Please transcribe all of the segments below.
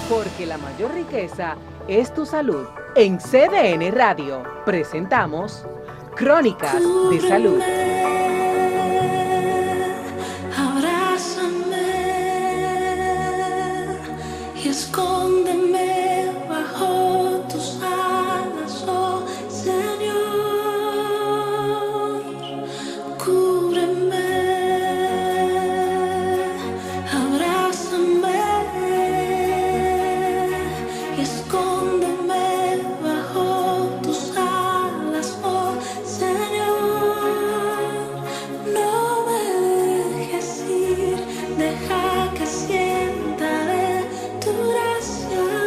Porque la mayor riqueza es tu salud. En CDN Radio presentamos Crónicas de Salud. Abrázame y escóndeme bajo tus alas, oh Señor. Cúbreme, abrázame y escóndeme bajo tus alas, oh Señor. No me dejes ir, deja que sienta de tu gracia.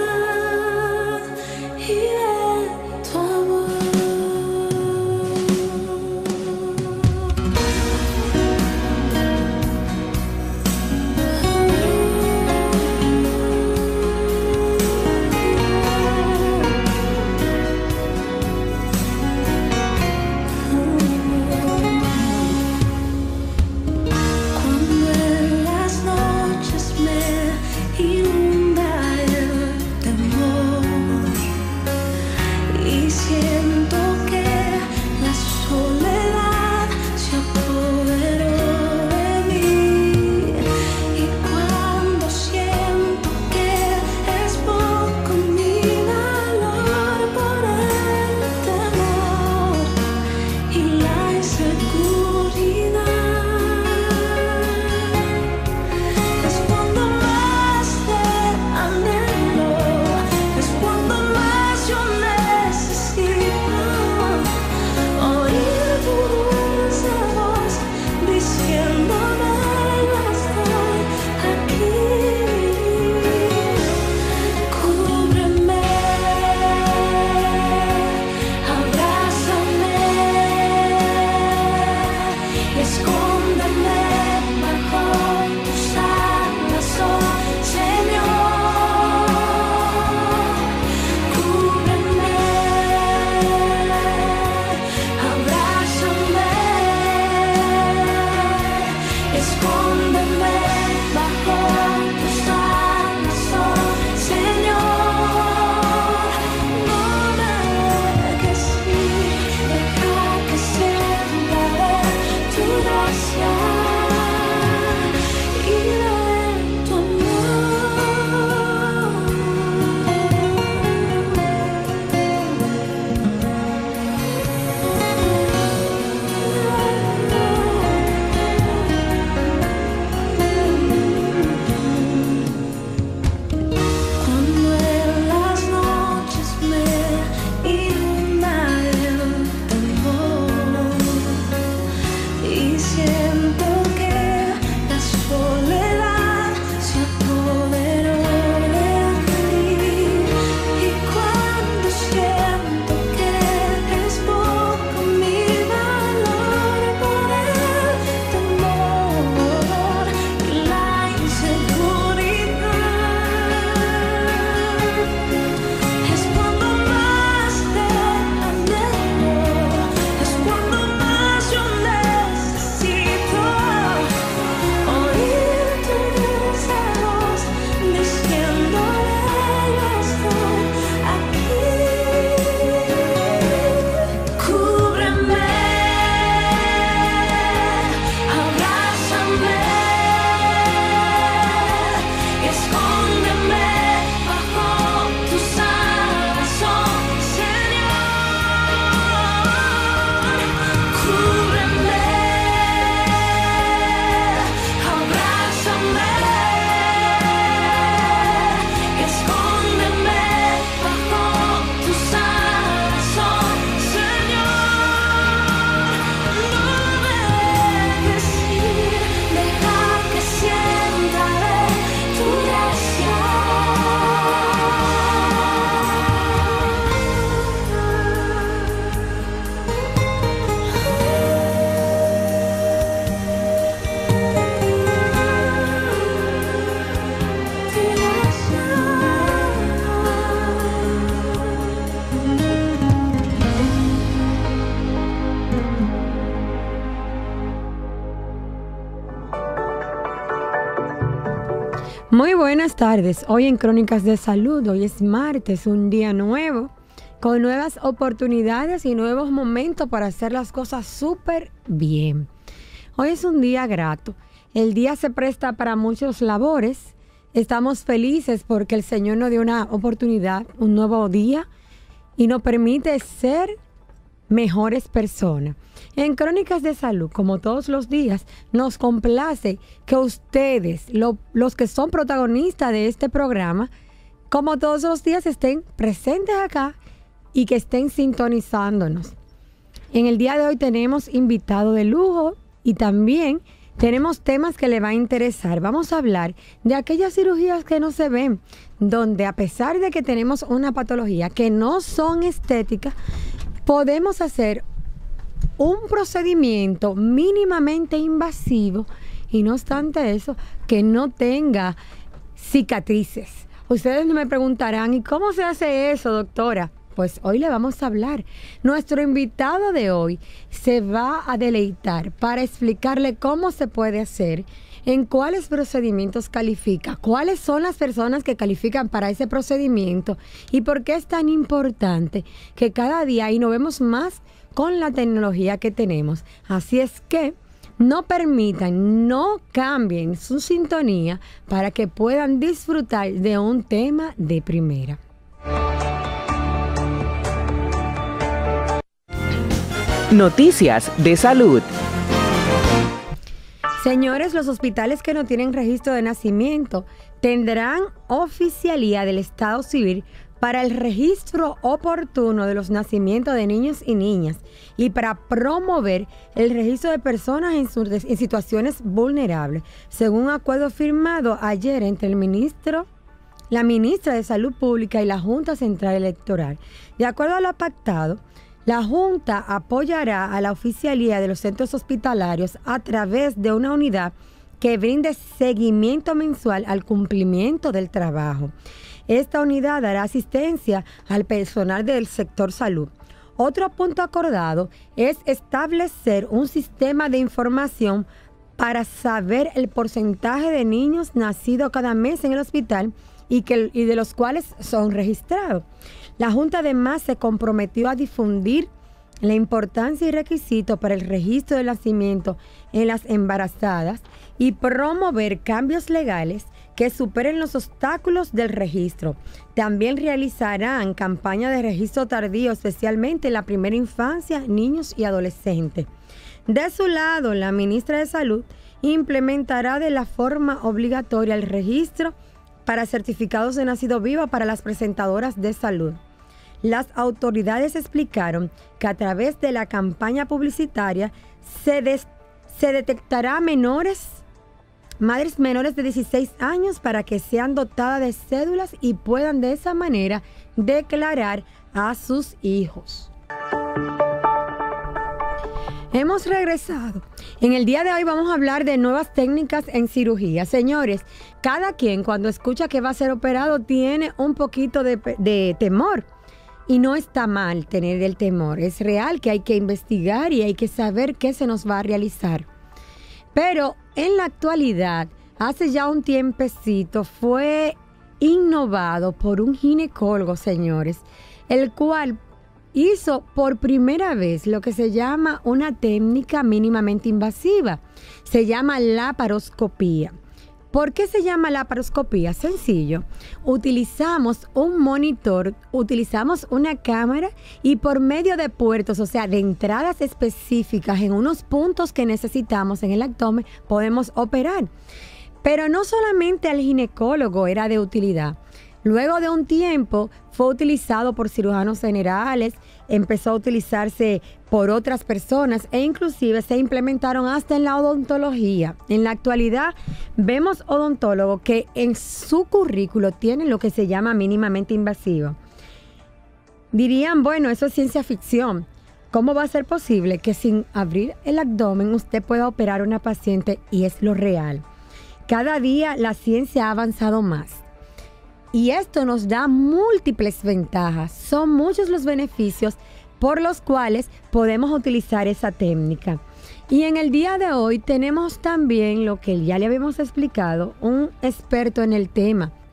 Buenas tardes, hoy en Crónicas de Salud, hoy es martes, un día nuevo, con nuevas oportunidades y nuevos momentos para hacer las cosas súper bien. Hoy es un día grato, el día se presta para muchas labores, estamos felices porque el Señor nos dio una oportunidad, un nuevo día y nos permite ser mejores personas. En Crónicas de Salud, como todos los días, nos complace que ustedes, los que son protagonistas de este programa, como todos los días estén presentes acá y que estén sintonizándonos. En el día de hoy tenemos invitado de lujo y también tenemos temas que le va a interesar. Vamos a hablar de aquellas cirugías que no se ven, donde a pesar de que tenemos una patología que no son estéticas, podemos hacer un procedimiento mínimamente invasivo y no obstante eso, que no tenga cicatrices. Ustedes me preguntarán, ¿y cómo se hace eso, doctora? Pues hoy le vamos a hablar. Nuestro invitado de hoy se va a deleitar para explicarle cómo se puede hacer, en cuáles procedimientos califica, cuáles son las personas que califican para ese procedimiento y por qué es tan importante que cada día innovemos más con la tecnología que tenemos. Así es que no permitan, no cambien su sintonía para que puedan disfrutar de un tema de primera. Noticias de salud. Señores, los hospitales que no tienen registro de nacimiento tendrán oficialía del Estado Civil para el registro oportuno de los nacimientos de niños y niñas y para promover el registro de personas en situaciones vulnerables, según un acuerdo firmado ayer entre la ministra de Salud Pública y la Junta Central Electoral. De acuerdo a lo pactado, la Junta apoyará a la oficialía de los centros hospitalarios a través de una unidad que brinde seguimiento mensual al cumplimiento del trabajo. Esta unidad dará asistencia al personal del sector salud. Otro punto acordado es establecer un sistema de información para saber el porcentaje de niños nacidos cada mes en el hospital y de los cuales son registrados. La Junta además se comprometió a difundir la importancia y requisitos para el registro del nacimiento en las embarazadas y promover cambios legales que superen los obstáculos del registro. También realizarán campañas de registro tardío, especialmente en la primera infancia, niños y adolescentes. De su lado, la ministra de Salud implementará de la forma obligatoria el registro para certificados de nacido vivo para las presentadoras de salud. Las autoridades explicaron que a través de la campaña publicitaria se detectará madres menores de 16 años para que sean dotadas de cédulas y puedan de esa manera declarar a sus hijos. Hemos regresado. En el día de hoy vamos a hablar de nuevas técnicas en cirugía. Señores, cada quien cuando escucha que va a ser operado tiene un poquito de temor. Y no está mal tener el temor. Es real que hay que investigar y hay que saber qué se nos va a realizar. Pero en la actualidad, hace ya un tiempecito, fue innovado por un ginecólogo, señores, el cual hizo por primera vez lo que se llama una técnica mínimamente invasiva. Se llama laparoscopía. ¿Por qué se llama laparoscopía? Sencillo. Utilizamos un monitor, utilizamos una cámara y por medio de puertos, o sea, de entradas específicas en unos puntos que necesitamos en el abdomen, podemos operar. Pero no solamente al ginecólogo era de utilidad. Luego de un tiempo fue utilizado por cirujanos generales, empezó a utilizarse por otras personas e inclusive se implementaron hasta en la odontología. En la actualidad vemos odontólogos que en su currículo tienen lo que se llama mínimamente invasivo. Dirían, bueno, eso es ciencia ficción. ¿Cómo va a ser posible que sin abrir el abdomen usted pueda operar a una paciente? Y es lo real. Cada día la ciencia ha avanzado más. Y esto nos da múltiples ventajas. Son muchos los beneficios por los cuales podemos utilizar esa técnica. Y en el día de hoy tenemos también lo que ya le habíamos explicado, un experto en el tema,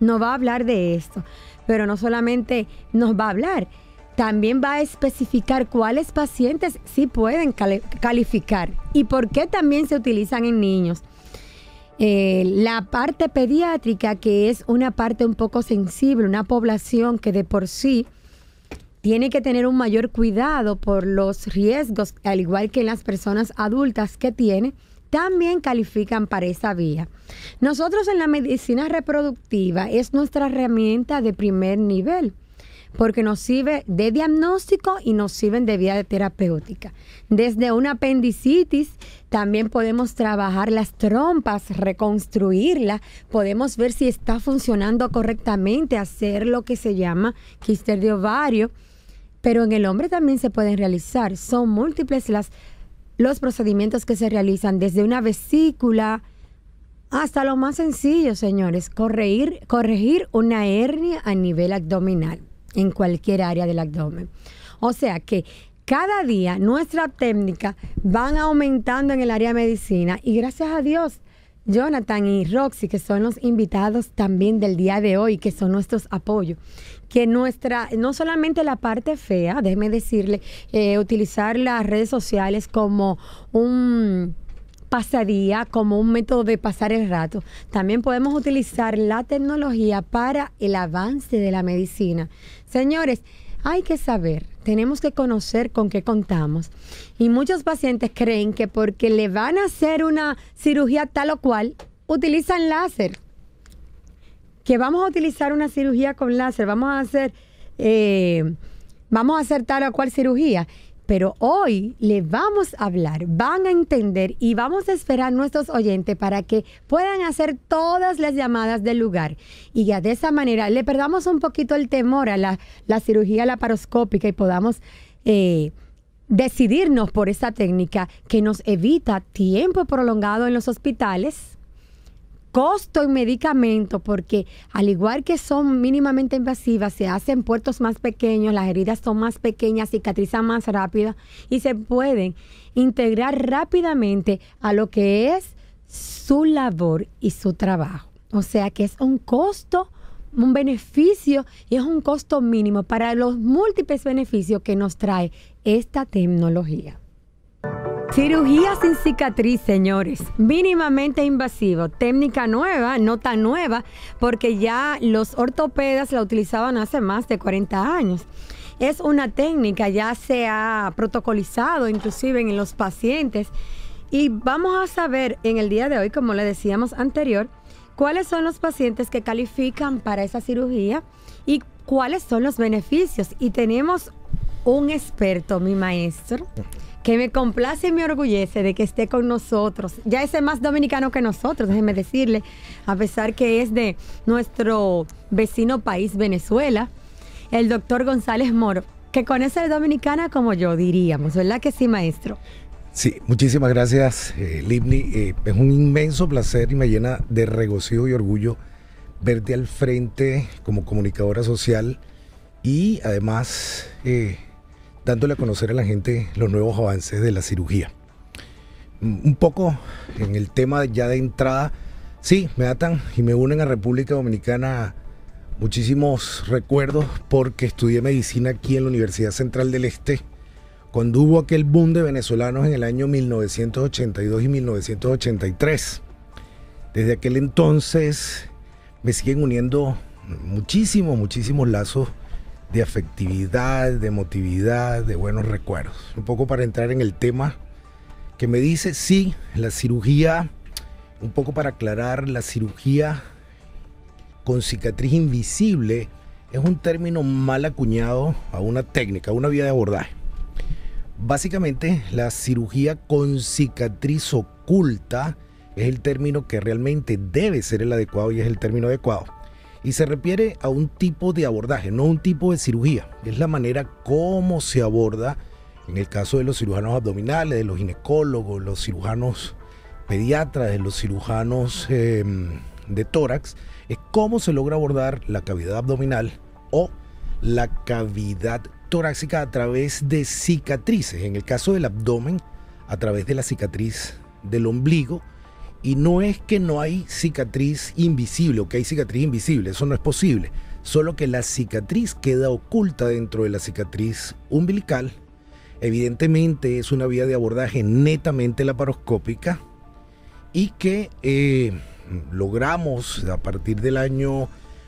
nos va a hablar de esto. Pero no solamente nos va a hablar, también va a especificar cuáles pacientes sí pueden calificar y por qué también se utilizan en niños. La parte pediátrica, que es una parte un poco sensible, una población que de por sí tiene que tener un mayor cuidado por los riesgos, al igual que las personas adultas que tienen, también califican para esa vía. Nosotros en la medicina reproductiva es nuestra herramienta de primer nivel, porque nos sirve de diagnóstico y nos sirven de vía terapéutica. Desde una apendicitis también podemos trabajar las trompas, reconstruirla, podemos ver si está funcionando correctamente, hacer lo que se llama quiste de ovario, pero en el hombre también se pueden realizar. Son múltiples los procedimientos que se realizan, desde una vesícula hasta lo más sencillo, señores, corregir una hernia a nivel abdominal, en cualquier área del abdomen. O sea que cada día nuestras técnicas van aumentando en el área de medicina y gracias a Dios, Jonathan y Roxy, que son los invitados también del día de hoy, que son nuestros apoyos, que no solamente la parte fea, déjeme decirle, utilizar las redes sociales como un pasadía, como un método de pasar el rato. También podemos utilizar la tecnología para el avance de la medicina. Señores, hay que saber, tenemos que conocer con qué contamos. Y muchos pacientes creen que porque le van a hacer una cirugía tal o cual, utilizan láser. Que vamos a utilizar una cirugía con láser, vamos a hacer tal o cual cirugía. Pero hoy les vamos a hablar, van a entender y vamos a esperar a nuestros oyentes para que puedan hacer todas las llamadas del lugar. Y ya de esa manera le perdamos un poquito el temor a la cirugía laparoscópica y podamos decidirnos por esa técnica que nos evita tiempo prolongado en los hospitales, costo en medicamentos, porque al igual que son mínimamente invasivas, se hacen puertos más pequeños, las heridas son más pequeñas, cicatrizan más rápido y se pueden integrar rápidamente a lo que es su labor y su trabajo. O sea que es un costo, un beneficio y es un costo mínimo para los múltiples beneficios que nos trae esta tecnología. Cirugía sin cicatriz, señores, mínimamente invasivo, técnica nueva, no tan nueva, porque ya los ortopedas la utilizaban hace más de 40 años. Es una técnica, ya se ha protocolizado inclusive en los pacientes y vamos a saber en el día de hoy, como le decíamos anterior, cuáles son los pacientes que califican para esa cirugía y cuáles son los beneficios. Y tenemos un experto, mi maestro, que me complace y me orgullece de que esté con nosotros. Ya es más dominicano que nosotros, déjeme decirle, a pesar que es de nuestro vecino país, Venezuela, el doctor González Moro, que conoce a dominicana como yo, diríamos, ¿verdad que sí, maestro? Sí, muchísimas gracias, Libni. Es un inmenso placer y me llena de regocijo y orgullo verte al frente como comunicadora social y además dándole a conocer a la gente los nuevos avances de la cirugía. Un poco en el tema ya de entrada, sí, me atan y me unen a República Dominicana muchísimos recuerdos porque estudié medicina aquí en la Universidad Central del Este, cuando hubo aquel boom de venezolanos en el año 1982 y 1983. Desde aquel entonces me siguen uniendo muchísimos lazos de afectividad, de emotividad, de buenos recuerdos. Un poco para entrar en el tema que me dice, sí, la cirugía, un poco para aclarar, la cirugía con cicatriz invisible es un término mal acuñado a una técnica, a una vía de abordaje. Básicamente, la cirugía con cicatriz oculta es el término que realmente debe ser el adecuado y es el término adecuado. Y se refiere a un tipo de abordaje, no un tipo de cirugía. Es la manera como se aborda, en el caso de los cirujanos abdominales, de los ginecólogos, los cirujanos pediatras, de los cirujanos de tórax, es cómo se logra abordar la cavidad abdominal o la cavidad torácica a través de cicatrices. En el caso del abdomen, a través de la cicatriz del ombligo Y no es que no hay cicatriz invisible o que hay cicatriz invisible, eso no es posible. Solo que la cicatriz queda oculta dentro de la cicatriz umbilical. Evidentemente es una vía de abordaje netamente laparoscópica y que logramos a partir del año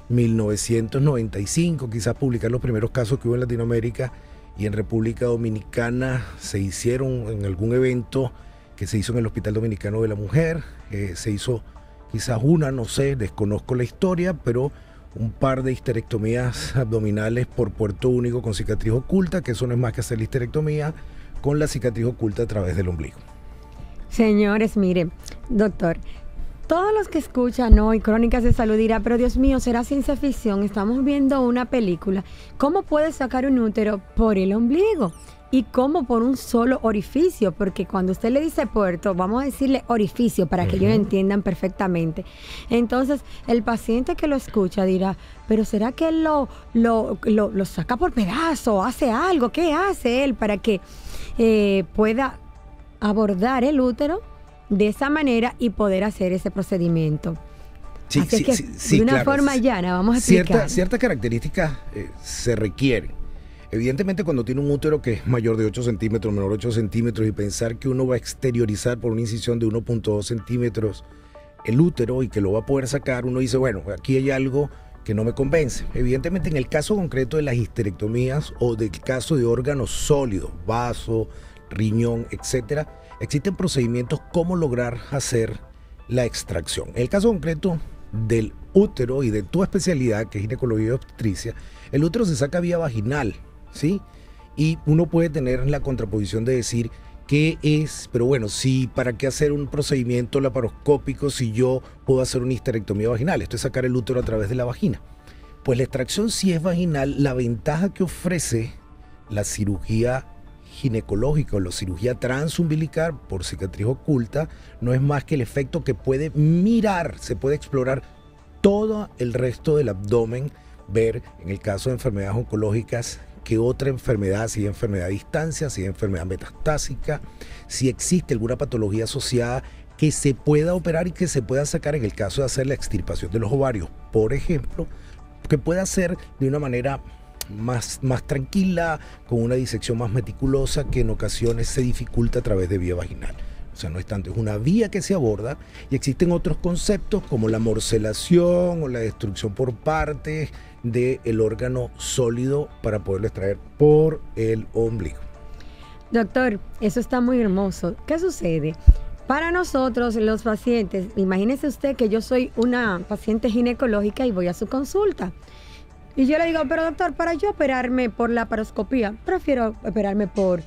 1995 quizás publicar los primeros casos que hubo en Latinoamérica, y en República Dominicana se hicieron en algún evento que se hizo en el Hospital Dominicano de la Mujer, se hizo quizás una, no sé, desconozco la historia, pero un par de histerectomías abdominales por puerto único con cicatriz oculta, que eso no es más que hacer la histerectomía con la cicatriz oculta a través del ombligo. Señores, mire, doctor, todos los que escuchan hoy Crónicas de Salud dirán, pero Dios mío, será ciencia ficción, estamos viendo una película. ¿Cómo puedes sacar un útero por el ombligo? ¿Y cómo por un solo orificio? Porque cuando usted le dice puerto, vamos a decirle orificio para que ellos entiendan perfectamente. Entonces, el paciente que lo escucha dirá, pero ¿será que él lo saca por pedazo? ¿Hace algo? ¿Qué hace él para que pueda abordar el útero de esa manera y poder hacer ese procedimiento? Sí, Así que de una forma llana vamos a explicar. Ciertas características se requieren. Evidentemente, cuando tiene un útero que es mayor de 8 centímetros, menor de 8 centímetros, y pensar que uno va a exteriorizar por una incisión de 1.2 centímetros el útero y que lo va a poder sacar, uno dice, bueno, aquí hay algo que no me convence. Evidentemente, en el caso concreto de las histerectomías o del caso de órganos sólidos, vaso, riñón, etcétera, existen procedimientos cómo lograr hacer la extracción. En el caso concreto del útero y de tu especialidad, que es ginecología y obstetricia, el útero se saca vía vaginal, ¿sí? Y uno puede tener la contraposición de decir qué es, pero bueno, sí, ¿para qué hacer un procedimiento laparoscópico si yo puedo hacer una histerectomía vaginal? Esto es sacar el útero a través de la vagina. Pues la extracción, si es vaginal, la ventaja que ofrece la cirugía ginecológica o la cirugía transumbilical por cicatriz oculta no es más que el efecto que puede mirar, se puede explorar todo el resto del abdomen, ver en el caso de enfermedades oncológicas qué otra enfermedad, si hay enfermedad a distancia, si hay enfermedad metastásica, si existe alguna patología asociada que se pueda operar y que se pueda sacar en el caso de hacer la extirpación de los ovarios, por ejemplo, que pueda hacer de una manera más tranquila, con una disección más meticulosa que en ocasiones se dificulta a través de vía vaginal. O sea, no es tanto, es una vía que se aborda, y existen otros conceptos como la morcelación o la destrucción por partes del órgano sólido para poderlo extraer por el ombligo. Doctor, eso está muy hermoso. ¿Qué sucede? Para nosotros, los pacientes, imagínese usted que yo soy una paciente ginecológica y voy a su consulta. Y yo le digo, pero doctor, para yo operarme por laparoscopía, prefiero operarme por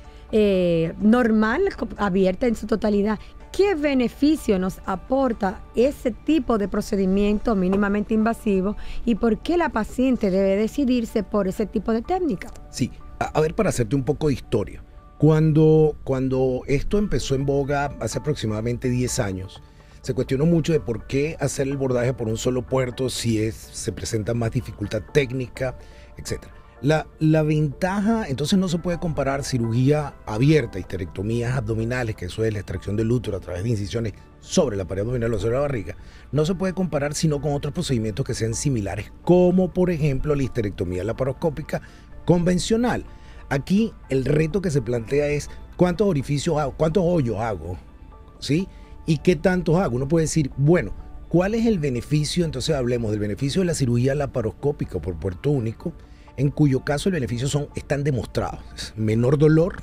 normal, abierta en su totalidad. ¿Qué beneficio nos aporta ese tipo de procedimiento mínimamente invasivo y por qué la paciente debe decidirse por ese tipo de técnica? Sí, a ver, para hacerte un poco de historia. Cuando esto empezó en boga hace aproximadamente 10 años, se cuestionó mucho de por qué hacer el bordaje por un solo puerto si se presenta más dificultad técnica, etc. La ventaja, entonces no se puede comparar cirugía abierta, histerectomías abdominales, que eso es la extracción del útero a través de incisiones sobre la pared abdominal o sobre la barriga, no se puede comparar sino con otros procedimientos que sean similares, como por ejemplo la histerectomía laparoscópica convencional. Aquí el reto que se plantea es cuántos orificios hago, cuántos hoyos hago, ¿sí? ¿Y qué tantos hago? Uno puede decir, bueno, ¿cuál es el beneficio? Entonces hablemos del beneficio de la cirugía laparoscópica por puerto único, en cuyo caso el beneficio están demostrados. Menor dolor,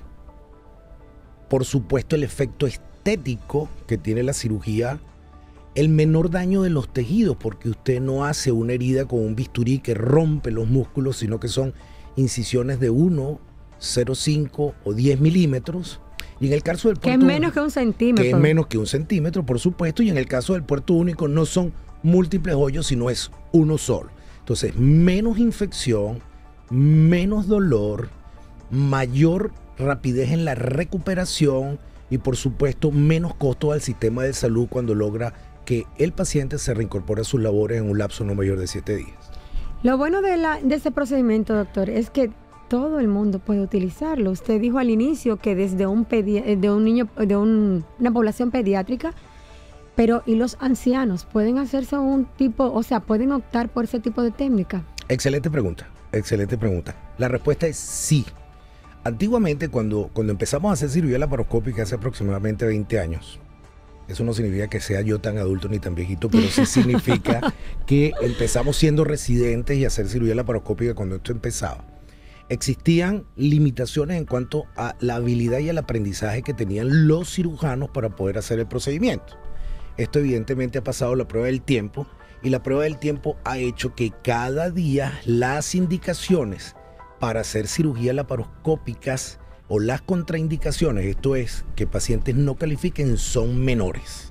por supuesto el efecto estético que tiene la cirugía, el menor daño de los tejidos, porque usted no hace una herida con un bisturí que rompe los músculos, sino que son incisiones de 1, 0,5 o 10 milímetros. Y en el caso del puerto que es menos que un centímetro. Que es menos que un centímetro, por supuesto. Y en el caso del puerto único no son múltiples hoyos, sino es uno solo. Entonces, menos infección, menos dolor, mayor rapidez en la recuperación y, por supuesto, menos costo al sistema de salud cuando logra que el paciente se reincorpore a sus labores en un lapso no mayor de 7 días. Lo bueno de ese procedimiento, doctor, es que todo el mundo puede utilizarlo. Usted dijo al inicio que desde una población pediátrica Pero, ¿y los ancianos pueden hacerse un tipo, o sea, pueden optar por ese tipo de técnica? Excelente pregunta, excelente pregunta. La respuesta es sí. Antiguamente, cuando empezamos a hacer cirugía laparoscópica hace aproximadamente 20 años, eso no significa que sea yo tan adulto ni tan viejito, pero sí significa que empezamos siendo residentes y hacer cirugía laparoscópica cuando esto empezaba. Existían limitaciones en cuanto a la habilidad y el aprendizaje que tenían los cirujanos para poder hacer el procedimiento. Esto evidentemente ha pasado la prueba del tiempo y la prueba del tiempo ha hecho que cada día las indicaciones para hacer cirugía laparoscópicas o las contraindicaciones, esto es, que pacientes no califiquen, son menores.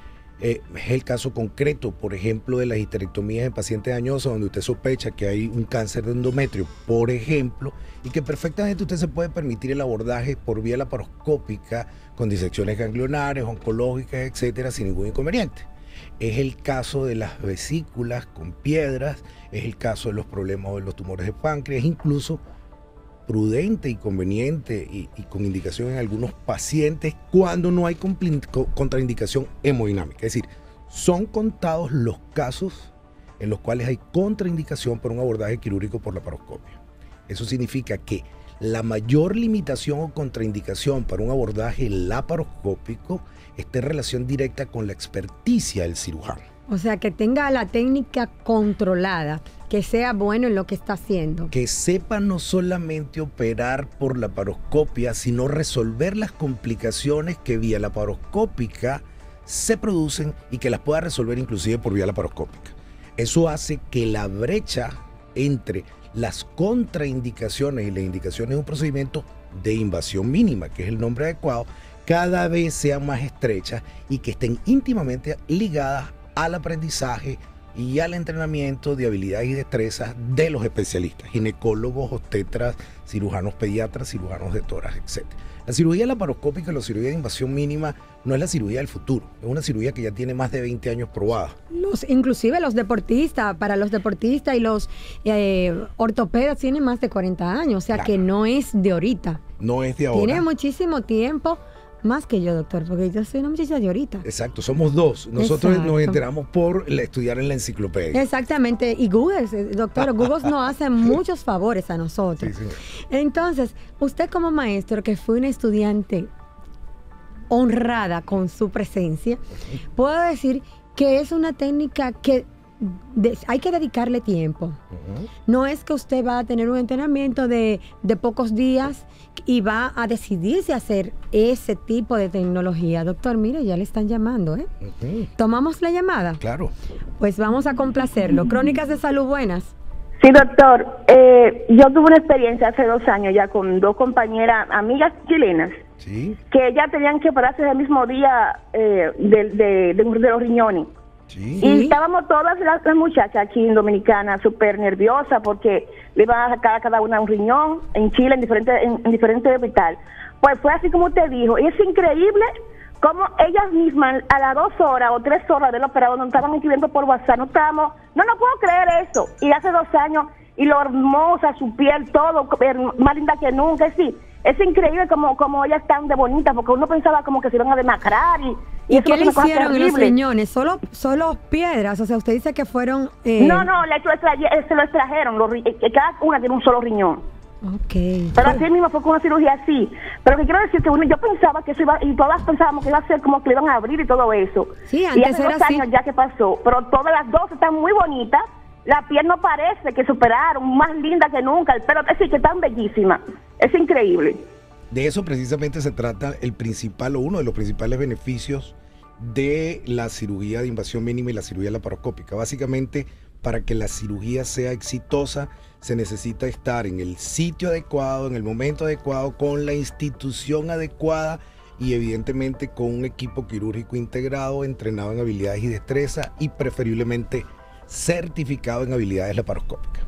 Es el caso concreto, por ejemplo, de las histerectomías en pacientes añosos, donde usted sospecha que hay un cáncer de endometrio, por ejemplo, y que perfectamente usted se puede permitir el abordaje por vía laparoscópica con disecciones ganglionares, oncológicas, etcétera, sin ningún inconveniente. Es el caso de las vesículas con piedras, es el caso de los problemas de los tumores de páncreas, incluso prudente y conveniente y con indicación en algunos pacientes cuando no hay contraindicación hemodinámica. Es decir, son contados los casos en los cuales hay contraindicación por un abordaje quirúrgico por laparoscopia. Eso significa que la mayor limitación o contraindicación para un abordaje laparoscópico está en relación directa con la experticia del cirujano. O sea, que tenga la técnica controlada, que sea bueno en lo que está haciendo. Que sepa no solamente operar por laparoscopia, sino resolver las complicaciones que vía laparoscópica se producen y que las pueda resolver inclusive por vía laparoscópica. Eso hace que la brecha entre las contraindicaciones y las indicaciones de un procedimiento de invasión mínima, que es el nombre adecuado, cada vez sean más estrechas y que estén íntimamente ligadas al aprendizaje y al entrenamiento de habilidades y destrezas de los especialistas, ginecólogos, obstetras, cirujanos pediatras, cirujanos de tórax, etc. La cirugía laparoscópica, la cirugía de invasión mínima, no es la cirugía del futuro, es una cirugía que ya tiene más de 20 años probada. Inclusive los deportistas, para los deportistas y los ortopedas tienen más de 40 años, o sea, claro, que no es de ahorita. No es de ahora. Tiene muchísimo tiempo. Más que yo, doctor, porque yo soy una muchacha de ahorita. Exacto, somos dos. Nosotros nos enteramos por estudiar en la enciclopedia. Exactamente, y Google, doctor, Google nos hace muchos favores a nosotros. Sí, entonces, usted como maestro, que fue una estudiante honrada con su presencia, puedo decir que es una técnica que hay que dedicarle tiempo. No es que usted va a tener un entrenamiento de pocos días y va a decidirse a hacer ese tipo de tecnología. Doctor, mire, ya le están llamando, ¿eh? ¿Tomamos la llamada? Claro. Pues vamos a complacerlo. Crónicas de Salud, buenas. Sí, doctor. Yo tuve una experiencia hace 2 años ya con 2 compañeras, amigas chilenas, ¿sí?, que ellas tenían que operarse el mismo día de los riñones. Sí. Y estábamos todas las muchachas aquí en Dominicana súper nerviosas porque le iban a sacar a cada una un riñón en Chile, en diferentes hospitales. Pues fue así como usted dijo, y es increíble cómo ellas mismas a las 2 horas o 3 horas del operado nos estaban escribiendo por WhatsApp, no puedo creer eso. Y hace 2 años, y lo hermosa, su piel, todo, más linda que nunca, sí. Es increíble como ellas están de bonitas, porque uno pensaba como que se iban a demacrar ¿Y qué le hicieron en los riñones? ¿Solo piedras? O sea, usted dice que fueron... No, se lo extrajeron. Cada una tiene un solo riñón. Ok. Pero así mismo fue con una cirugía así. Pero que quiero decir que yo pensaba que eso iba, y todas pensábamos que iba a ser como que le iban a abrir y todo eso. Sí, y hace 2 años ya que pasó. Pero todas las 2 están muy bonitas. La piel no parece que superaron, más linda que nunca. El pelo, es decir, que están bellísimas. Es increíble. De eso precisamente se trata el principal o uno de los principales beneficios de la cirugía de invasión mínima y la cirugía laparoscópica. Básicamente, para que la cirugía sea exitosa, se necesita estar en el sitio adecuado, en el momento adecuado, con la institución adecuada y evidentemente con un equipo quirúrgico integrado, entrenado en habilidades y destreza y preferiblemente certificado en habilidades laparoscópicas.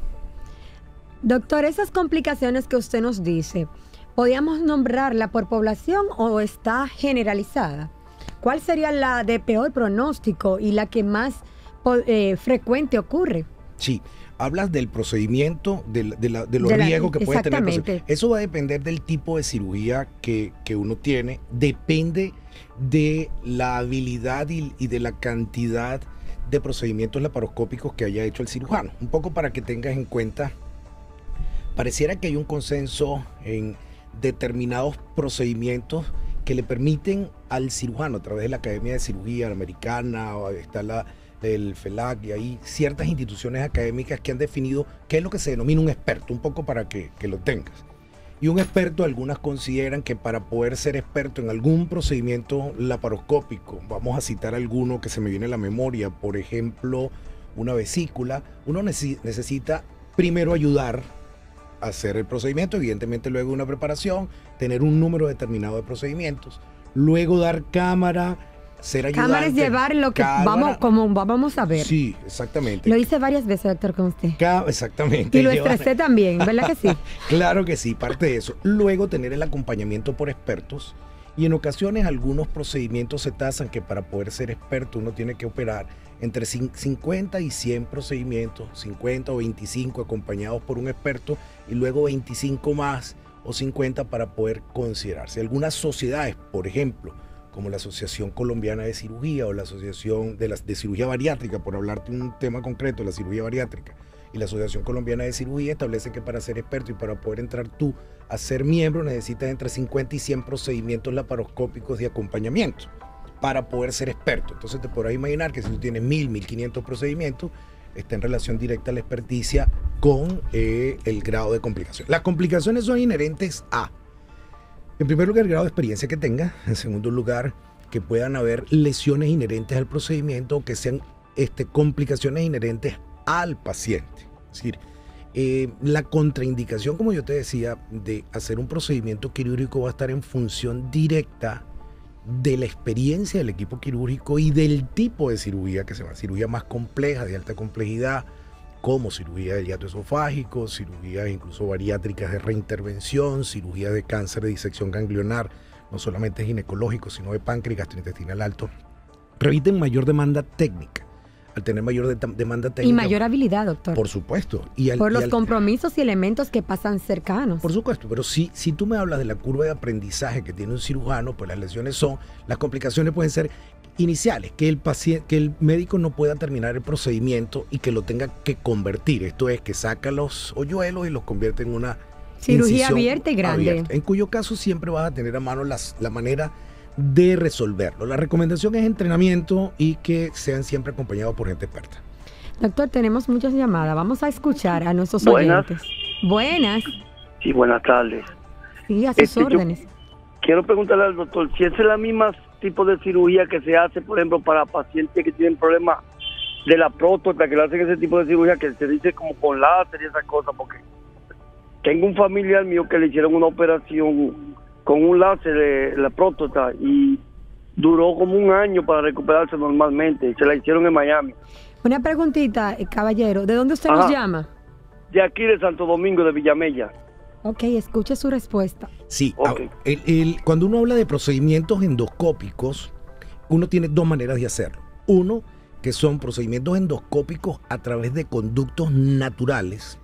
Doctor, esas complicaciones que usted nos dice, ¿podríamos nombrarla por población o está generalizada? ¿Cuál sería la de peor pronóstico y la que más frecuente ocurre? Sí, hablas del procedimiento, de los De la- riesgos que puede tener el exactamente. procedimiento. Eso va a depender del tipo de cirugía que uno tiene, depende de la habilidad y de la cantidad de procedimientos laparoscópicos que haya hecho el cirujano. Un poco para que tengas en cuenta, pareciera que hay un consenso en determinados procedimientos que le permiten al cirujano, a través de la Academia de Cirugía Americana, o está el FELAC, y hay ciertas instituciones académicas que han definido qué es lo que se denomina un experto, un poco para que lo tengas. Y un experto, algunas consideran que para poder ser experto en algún procedimiento laparoscópico, vamos a citar alguno que se me viene a la memoria, por ejemplo, una vesícula, uno necesita primero ayudar a hacer el procedimiento, evidentemente luego una preparación, tener un número determinado de procedimientos, luego dar cámara, ser ayudante. Cámara es llevar lo que vamos a ver. Sí, exactamente. Lo hice varias veces, doctor, con usted. Exactamente. Y lo Llevar- estresé también, ¿verdad que sí? Claro que sí, parte de eso. Luego tener el acompañamiento por expertos, y en ocasiones algunos procedimientos se tasan que para poder ser experto uno tiene que operar entre 50 y 100 procedimientos, 50 o 25 acompañados por un experto y luego 25 más o 50 para poder considerarse. Algunas sociedades, por ejemplo, como la Asociación Colombiana de Cirugía o la Asociación de Cirugía Bariátrica, por hablarte de un tema concreto, la cirugía bariátrica, y la Asociación Colombiana de Cirugía establecen que para ser experto y para poder entrar tú a ser miembro necesitas entre 50 y 100 procedimientos laparoscópicos de acompañamiento para poder ser experto. Entonces te podrás imaginar que si tú tienes 1.500 procedimientos, está en relación directa a la experticia con el grado de complicación. Las complicaciones son inherentes a, en primer lugar, el grado de experiencia que tenga. En segundo lugar, que puedan haber lesiones inherentes al procedimiento, que sean complicaciones inherentes al paciente. Es decir, la contraindicación, como yo te decía, de hacer un procedimiento quirúrgico va a estar en función directa de la experiencia del equipo quirúrgico y del tipo de cirugía que se va. Cirugía más compleja, de alta complejidad, como cirugía del hiato esofágico, cirugías incluso bariátricas de reintervención, cirugía de cáncer de disección ganglionar, no solamente ginecológico, sino de páncreas, gastrointestinal alto, requieren mayor demanda técnica. Al tener mayor demanda técnica. Y mayor habilidad, doctor. Por supuesto. Por los compromisos y elementos que pasan cercanos. Por supuesto, pero si tú me hablas de la curva de aprendizaje que tiene un cirujano, pues las lesiones las complicaciones pueden ser iniciales, que el paciente, que el médico no pueda terminar el procedimiento y que lo tenga que convertir. Esto es que saca los hoyuelos y los convierte en una cirugía abierta y grande. Abierta. En cuyo caso siempre vas a tener a mano la manera de resolverlo. La recomendación es entrenamiento y que sean siempre acompañados por gente experta. Doctor, tenemos muchas llamadas. Vamos a escuchar a nuestros Buenas. oyentes. Buenas. Sí, buenas tardes. Sí, a sus Yo órdenes. quiero preguntarle al doctor si es la misma tipo de cirugía que se hace, por ejemplo, para pacientes que tienen problemas de la próstata, que le hacen ese tipo de cirugía que se dice como con láser y esas cosas, porque tengo un familiar mío que le hicieron una operación con un láser de la próstata y duró como un año para recuperarse normalmente. Se la hicieron en Miami. Una preguntita, caballero. ¿De dónde usted nos llama? De aquí de Santo Domingo, de Villamella. Ok, escuche su respuesta. Sí, Ok. cuando uno habla de procedimientos endoscópicos, uno tiene dos maneras de hacerlo. Uno, que son procedimientos endoscópicos a través de conductos naturales,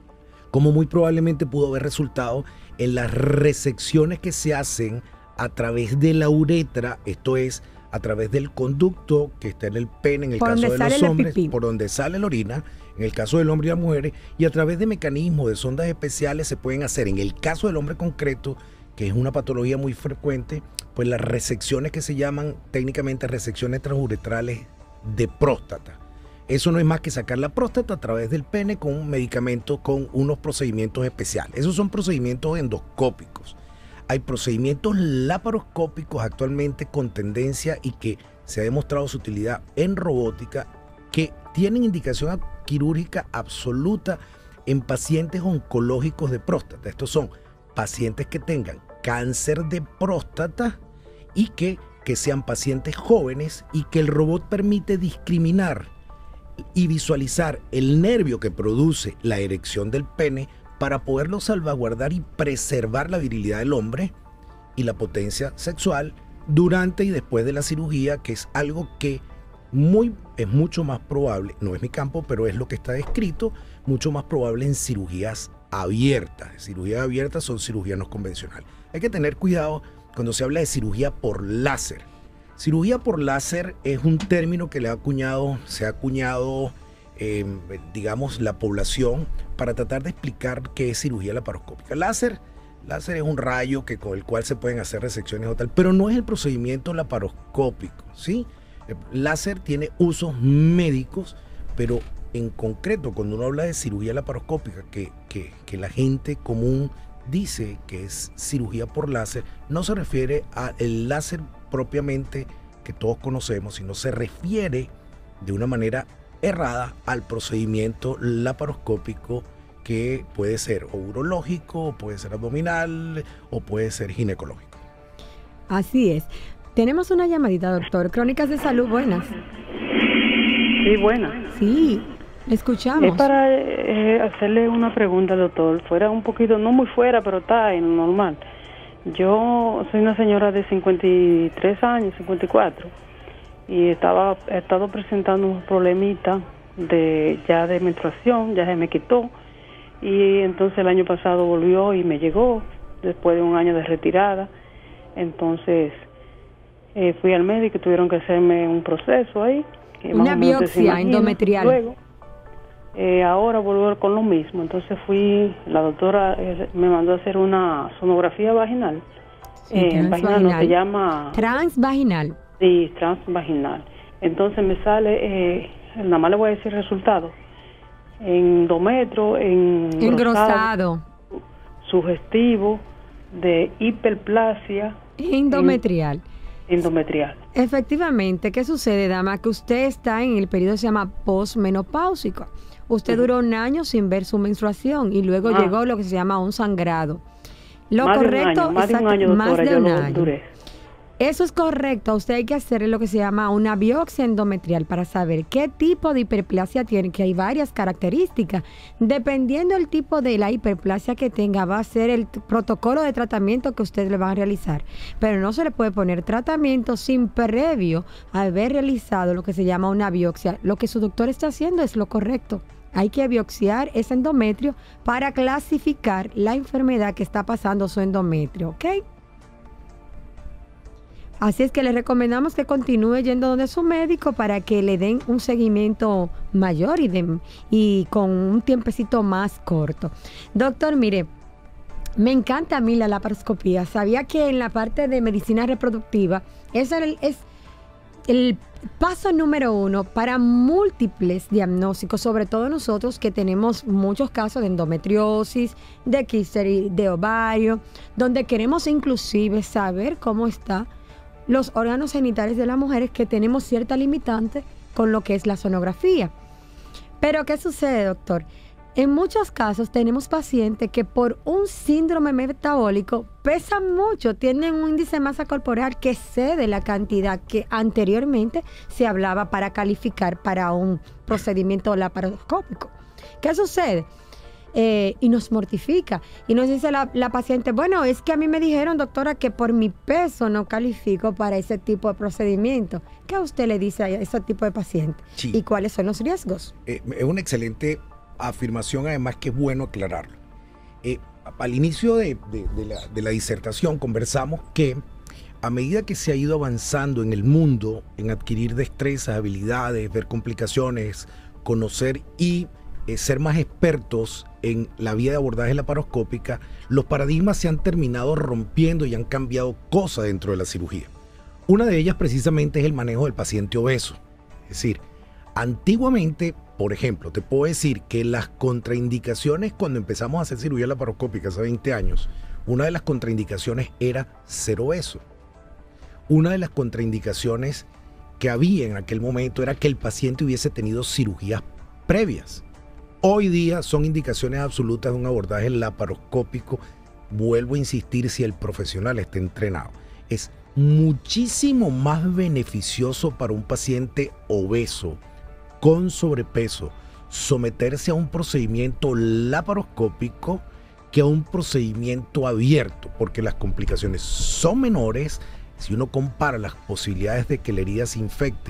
como muy probablemente pudo haber resultado en las resecciones que se hacen a través de la uretra, esto es, a través del conducto que está en el pene, en el caso de los hombres, por donde sale la orina, en el caso del hombre y las mujeres, y a través de mecanismos de sondas especiales se pueden hacer, en el caso del hombre concreto, que es una patología muy frecuente, pues las resecciones que se llaman técnicamente resecciones transuretrales de próstata. Eso no es más que sacar la próstata a través del pene con un medicamento, con unos procedimientos especiales. Esos son procedimientos endoscópicos. Hay procedimientos laparoscópicos actualmente con tendencia y que se ha demostrado su utilidad en robótica, que tienen indicación quirúrgica absoluta en pacientes oncológicos de próstata. Estos son pacientes que tengan cáncer de próstata y que sean pacientes jóvenes, y que el robot permite discriminar y visualizar el nervio que produce la erección del pene para poderlo salvaguardar y preservar la virilidad del hombre y la potencia sexual durante y después de la cirugía, que es algo que es mucho más probable, no es mi campo, pero es lo que está descrito, mucho más probable en cirugías abiertas. Cirugías abiertas son cirugías no convencionales. Hay que tener cuidado cuando se habla de cirugía por láser. Cirugía por láser es un término que se ha acuñado, digamos, la población para tratar de explicar qué es cirugía laparoscópica. Láser es un rayo con el cual se pueden hacer resecciones o tal, pero no es el procedimiento laparoscópico, ¿sí? El láser tiene usos médicos, pero en concreto, cuando uno habla de cirugía laparoscópica, que la gente común dice que es cirugía por láser, no se refiere al láser propiamente que todos conocemos, sino se refiere de una manera errada al procedimiento laparoscópico que puede ser o urológico, o puede ser abdominal, o puede ser ginecológico. Así es. Tenemos una llamadita, doctor. Crónicas de Salud, buenas. Sí, buenas. Sí, escuchamos. Es para hacerle una pregunta, doctor. Fuera un poquito, no muy fuera, pero está en lo normal. Yo soy una señora de 53 años, 54, y he estado presentando un problemita ya de menstruación, ya se me quitó, y entonces el año pasado volvió y me llegó, después de un año de retirada. Entonces fui al médico y tuvieron que hacerme un proceso ahí. Una biopsia endometrial. Luego, ahora vuelvo con lo mismo. Entonces la doctora me mandó a hacer una sonografía vaginal. Vaginal no se llama... Transvaginal. Sí, transvaginal. Entonces me sale, nada más le voy a decir resultados. Endometrio, engrosado, sugestivo, de hiperplasia endometrial. Endometrial. Efectivamente, ¿qué sucede, dama? Que usted está en el periodo que se llama posmenopáusico. Usted duró un año sin ver su menstruación y luego llegó lo que se llama un sangrado. Lo más correcto, más de un año, doctora, más de yo un lo año. duré. Eso es correcto. A usted hay que hacerle lo que se llama una biopsia endometrial para saber qué tipo de hiperplasia tiene, que hay varias características. Dependiendo del tipo de la hiperplasia que tenga, va a ser el protocolo de tratamiento que usted le va a realizar. Pero no se le puede poner tratamiento sin previo haber realizado lo que se llama una biopsia. Lo que su doctor está haciendo es lo correcto. Hay que biopsiar ese endometrio para clasificar la enfermedad que está pasando su endometrio, ¿ok? Así es que le recomendamos que continúe yendo donde su médico para que le den un seguimiento mayor y con un tiempecito más corto. Doctor, mire, me encanta a mí la laparoscopía. Sabía que en la parte de medicina reproductiva es el paso número 1 para múltiples diagnósticos, sobre todo nosotros que tenemos muchos casos de endometriosis, de quistes de ovario, donde queremos inclusive saber cómo está los órganos genitales de las mujeres, que tenemos cierta limitante con lo que es la sonografía. Pero ¿qué sucede, doctor? En muchos casos tenemos pacientes que por un síndrome metabólico pesan mucho, tienen un índice de masa corporal que excede la cantidad que anteriormente se hablaba para calificar para un procedimiento laparoscópico. ¿Qué sucede? Y nos mortifica. Y nos dice la paciente, bueno, es que a mí me dijeron, doctora, que por mi peso no califico para ese tipo de procedimiento. ¿Qué usted le dice a ese tipo de paciente? Sí. ¿Y cuáles son los riesgos? Es una excelente afirmación, además que es bueno aclararlo. Al inicio de la disertación conversamos que a medida que se ha ido avanzando en el mundo, en adquirir destrezas, habilidades, ver complicaciones, conocer y ser más expertos en la vía de abordaje laparoscópica, los paradigmas se han terminado rompiendo y han cambiado cosas dentro de la cirugía. Una de ellas precisamente es el manejo del paciente obeso. Es decir, antiguamente, por ejemplo, te puedo decir que las contraindicaciones cuando empezamos a hacer cirugía laparoscópica hace 20 años, una de las contraindicaciones era ser obeso. Una de las contraindicaciones que había en aquel momento era que el paciente hubiese tenido cirugías previas. Hoy día son indicaciones absolutas de un abordaje laparoscópico. Vuelvo a insistir, si el profesional está entrenado. Es muchísimo más beneficioso para un paciente obeso, con sobrepeso, someterse a un procedimiento laparoscópico que a un procedimiento abierto, porque las complicaciones son menores. Si uno compara las posibilidades de que la herida se infecte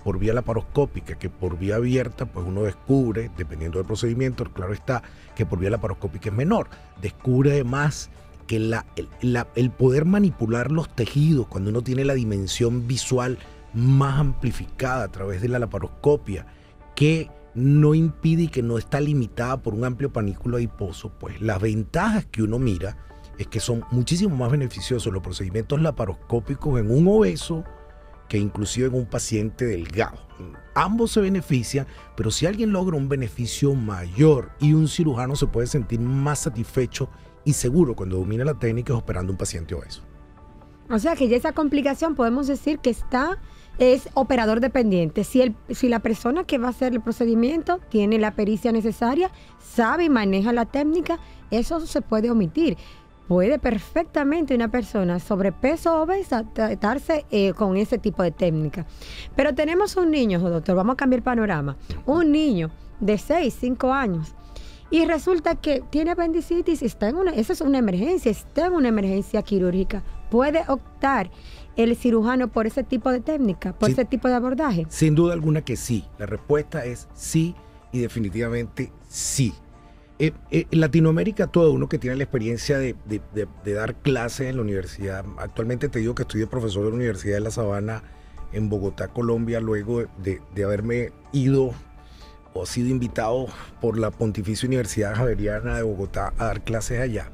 por vía laparoscópica que por vía abierta, pues uno descubre, dependiendo del procedimiento, claro está, que por vía laparoscópica es menor. Descubre además que el poder manipular los tejidos, cuando uno tiene la dimensión visual más amplificada a través de la laparoscopia, que no impide y que no está limitada por un amplio panículo adiposo, pues las ventajas que uno mira es que son muchísimo más beneficiosos los procedimientos laparoscópicos en un obeso que inclusive en un paciente delgado. Ambos se benefician, pero si alguien logra un beneficio mayor y un cirujano se puede sentir más satisfecho y seguro cuando domina la técnica es operando un paciente obeso. O sea que ya esa complicación podemos decir que es operador dependiente. Si la persona que va a hacer el procedimiento tiene la pericia necesaria, sabe y maneja la técnica, eso se puede omitir. Puede perfectamente una persona sobrepeso o obesa tratarse con ese tipo de técnica. Pero tenemos un niño, doctor, vamos a cambiar el panorama. Un niño de 5 años y resulta que tiene apendicitis, esa es una emergencia, está en una emergencia quirúrgica. ¿Puede optar el cirujano por ese tipo de técnica, por ese tipo de abordaje? Sin duda alguna que sí. La respuesta es sí y definitivamente sí. En Latinoamérica, todo uno que tiene la experiencia de dar clases en la universidad, actualmente te digo que estoy de profesor de la Universidad de La Sabana en Bogotá, Colombia, luego de haberme ido o sido invitado por la Pontificia Universidad Javeriana de Bogotá a dar clases allá.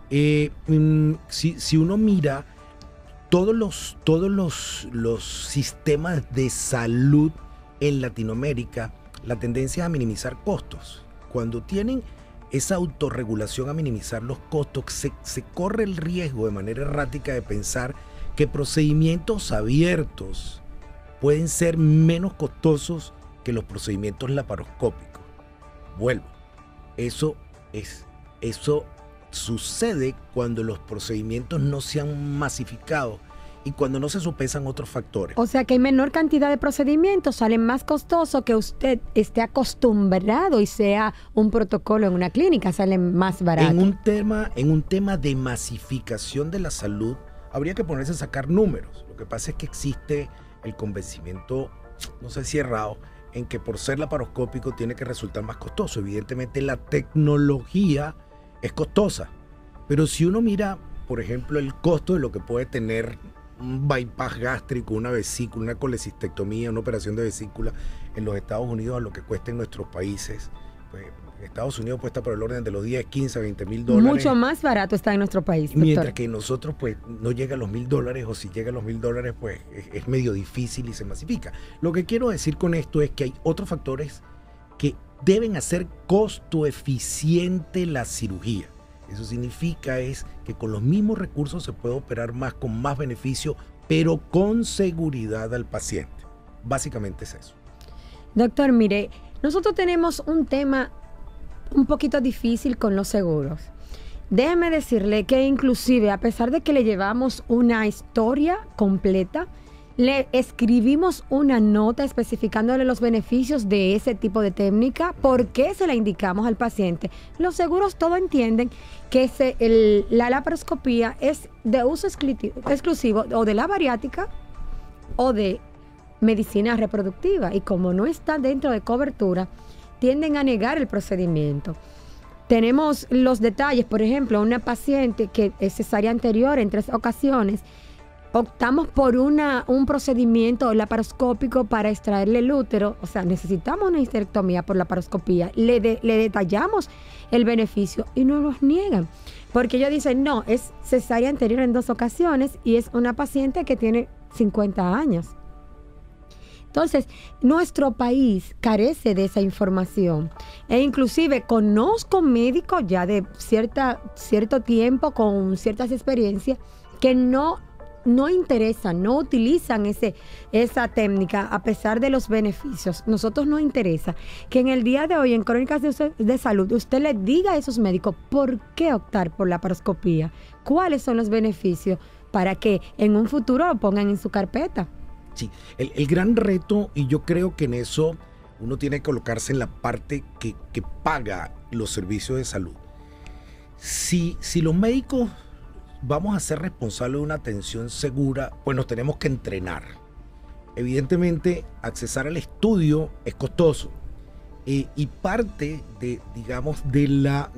Si uno mira todos los sistemas de salud en Latinoamérica, la tendencia es a minimizar costos. Cuando tienen esa autorregulación a minimizar los costos, se corre el riesgo de manera errática de pensar que procedimientos abiertos pueden ser menos costosos que los procedimientos laparoscópicos. Vuelvo, eso sucede cuando los procedimientos no se han masificado y cuando no se sopesan otros factores. O sea que hay menor cantidad de procedimientos, salen más costosos que usted esté acostumbrado y sea un protocolo en una clínica, salen más barato. En un tema de masificación de la salud, habría que ponerse a sacar números. Lo que pasa es que existe el convencimiento, no sé si errado, en que por ser laparoscópico tiene que resultar más costoso. Evidentemente la tecnología es costosa, pero si uno mira, por ejemplo, el costo de lo que puede tener un bypass gástrico, una vesícula, una colecistectomía, una operación de vesícula en los Estados Unidos a lo que cuesta en nuestros países, pues en Estados Unidos cuesta por el orden de los 10, 15, 20 mil dólares. Mucho más barato está en nuestro país, doctor. Mientras que nosotros pues no llega a los $1,000, o si llega a los $1,000 pues es medio difícil y se masifica. Lo que quiero decir con esto es que hay otros factores que deben hacer costo eficiente la cirugía. Eso significa es que con los mismos recursos se puede operar más, con más beneficio, pero con seguridad al paciente. Básicamente es eso. Doctor, mire, nosotros tenemos un tema un poquito difícil con los seguros. Déjeme decirle que inclusive a pesar de que le llevamos una historia completa, le escribimos una nota especificándole los beneficios de ese tipo de técnica, por qué se la indicamos al paciente. Los seguros todos entienden que la laparoscopía es de uso exclusivo o de la bariátrica o de medicina reproductiva, y como no está dentro de cobertura, tienden a negar el procedimiento. Tenemos los detalles, por ejemplo, una paciente que es cesárea anterior en 3 ocasiones, optamos por un procedimiento laparoscópico para extraerle el útero, o sea, necesitamos una histerectomía por laparoscopía, le detallamos el beneficio y no nos niegan, porque ellos dicen, no, es cesárea anterior en 2 ocasiones y es una paciente que tiene 50 años. Entonces, nuestro país carece de esa información e inclusive conozco médicos ya de cierto tiempo con ciertas experiencias que no interesan, no utilizan esa técnica a pesar de los beneficios. Nosotros nos interesa que en el día de hoy en Crónicas de Salud usted le diga a esos médicos por qué optar por la laparoscopía, cuáles son los beneficios para que en un futuro lo pongan en su carpeta. Sí, el gran reto, y yo creo que en eso uno tiene que colocarse en la parte que paga los servicios de salud. Si los médicos vamos a ser responsables de una atención segura, pues nos tenemos que entrenar. evidentemente, accesar al estudio es costoso. Y parte de, digamos, de la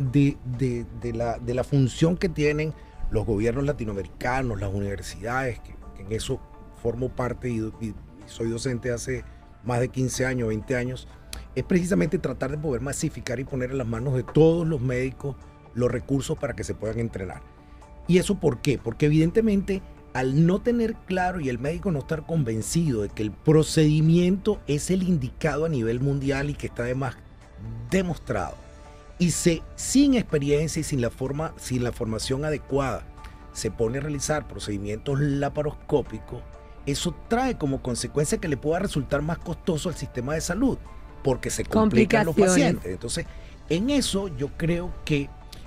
función que tienen los gobiernos latinoamericanos, las universidades, que en eso formo parte y soy docente hace más de 15 años, 20 años, es precisamente tratar de poder masificar y poner en las manos de todos los médicos los recursos para que se puedan entrenar. ¿Y eso por qué? Porque evidentemente al no tener claro y el médico no estar convencido de que el procedimiento es el indicado a nivel mundial y que está además demostrado, y sin experiencia y sin la formación adecuada se pone a realizar procedimientos laparoscópicos, eso trae como consecuencia que le pueda resultar más costoso al sistema de salud, porque se complican los pacientes. Entonces, en eso yo creo que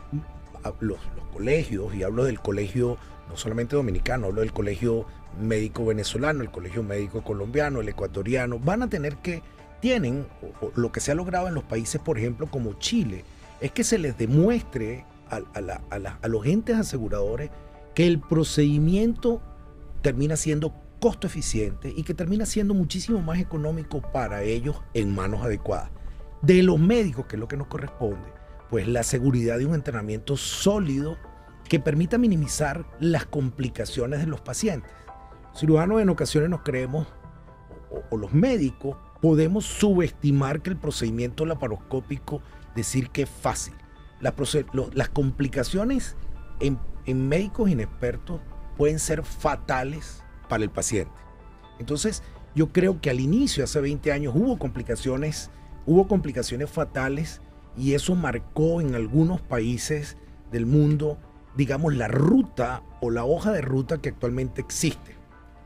los colegios, y hablo del colegio no solamente dominicano, hablo del colegio médico venezolano, el colegio médico colombiano, el ecuatoriano, van a tener tienen, o lo que se ha logrado en los países, por ejemplo, como Chile, es que se les demuestre a los entes aseguradores que el procedimiento termina siendo costo eficiente y que termina siendo muchísimo más económico para ellos en manos adecuadas. De los médicos, que es lo que nos corresponde, pues la seguridad de un entrenamiento sólido que permita minimizar las complicaciones de los pacientes. Los cirujanos en ocasiones nos creemos, o los médicos, podemos subestimar que el procedimiento laparoscópico, decir que es fácil. Las complicaciones en médicos inexpertos pueden ser fatales para el paciente. Entonces, yo creo que al inicio, hace 20 años, hubo complicaciones fatales, y eso marcó en algunos países del mundo, digamos, la ruta o la hoja de ruta que actualmente existe.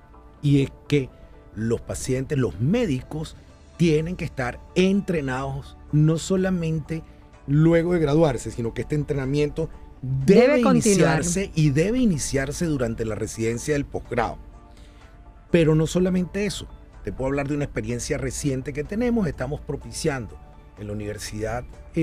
Y es que los pacientes, los médicos, tienen que estar entrenados no solamente luego de graduarse, sino que este entrenamiento debe iniciarse durante la residencia del posgrado. Pero no solamente eso, te puedo hablar de una experiencia reciente que tenemos. Estamos propiciando en la Universidad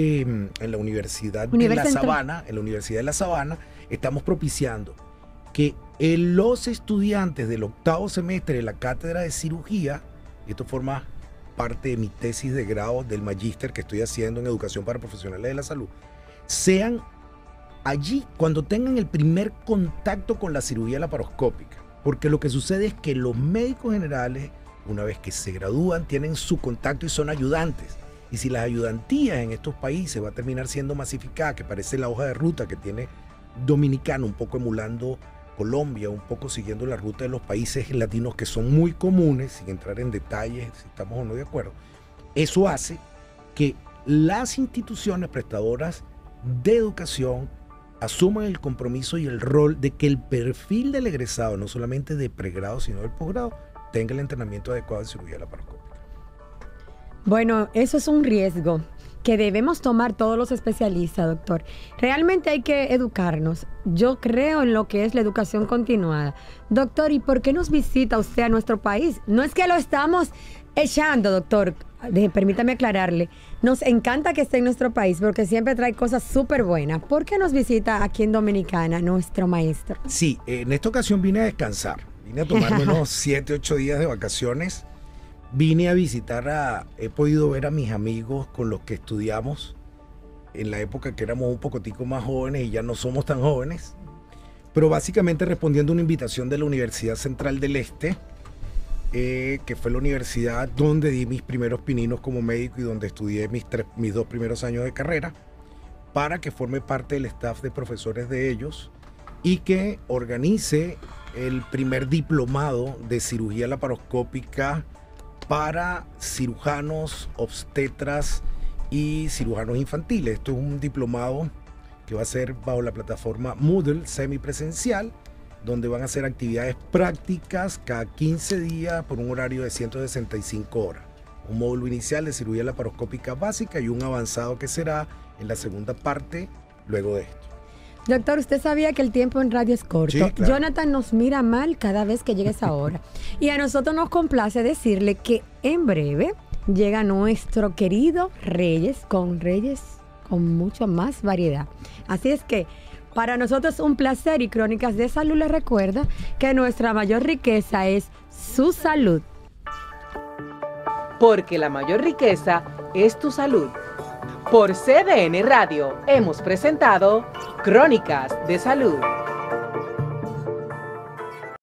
de La Sabana, estamos propiciando que los estudiantes del 8º semestre de la cátedra de cirugía, y esto forma parte de mi tesis de grado del magíster que estoy haciendo en educación para profesionales de la salud, sean allí cuando tengan el primer contacto con la cirugía laparoscópica. Porque lo que sucede es que los médicos generales, una vez que se gradúan, tienen su contacto y son ayudantes. Y si las ayudantías en estos países va a terminar siendo masificada, que parece la hoja de ruta que tiene Dominicana, un poco emulando Colombia, un poco siguiendo la ruta de los países latinos que son muy comunes, sin entrar en detalles si estamos o no de acuerdo, eso hace que las instituciones prestadoras de educación asuman el compromiso y el rol de que el perfil del egresado, no solamente de pregrado, sino del posgrado, tenga el entrenamiento adecuado en cirugía laparoscópica. Bueno, eso es un riesgo que debemos tomar todos los especialistas, doctor. Realmente hay que educarnos. Yo creo en lo que es la educación continuada. Doctor, ¿y por qué nos visita usted a nuestro país? No es que lo estamos echando, doctor. Permítame aclararle. Nos encanta que esté en nuestro país porque siempre trae cosas súper buenas. ¿Por qué nos visita aquí en Dominicana nuestro maestro? Sí, en esta ocasión vine a descansar. Vine a tomarme unos 7, 8 días de vacaciones. Vine a visitar, he podido ver a mis amigos con los que estudiamos en la época que éramos un poquitico más jóvenes y ya no somos tan jóvenes, pero básicamente respondiendo a una invitación de la Universidad Central del Este, que fue la universidad donde di mis primeros pininos como médico y donde estudié mis 2 primeros años de carrera, para que forme parte del staff de profesores de ellos y que organice el primer diplomado de cirugía laparoscópica para cirujanos, obstetras y cirujanos infantiles. Esto es un diplomado que va a ser bajo la plataforma Moodle semipresencial, donde van a hacer actividades prácticas cada 15 días por un horario de 165 horas. Un módulo inicial de cirugía laparoscópica básica y un avanzado que será en la segunda parte luego de esto. Doctor, ¿usted sabía que el tiempo en radio es corto? Sí, claro. Jonathan nos mira mal cada vez que llega esa hora. Y a nosotros nos complace decirle que en breve llega nuestro querido Reyes con mucho más variedad. Así es que para nosotros es un placer, y Crónicas de Salud les recuerda que nuestra mayor riqueza es su salud. porque la mayor riqueza es tu salud. Por CDN Radio hemos presentado Crónicas de Salud.